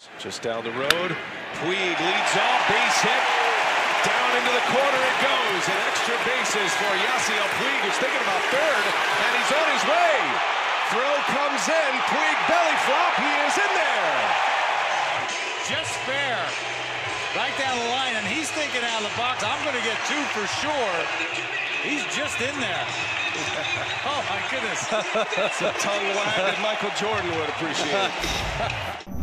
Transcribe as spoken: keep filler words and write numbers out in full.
Just down the road, Puig leads off, base hit, down into the corner it goes, and extra bases for Yasiel Puig, who's thinking about third, and he's on his way. Throw comes in, Puig belly flop, he is in there. Just fair, right down the line, and he's thinking out of the box. I'm going to get two for sure. He's just in there. Oh my goodness. It's a tongue wag that Michael Jordan would appreciate.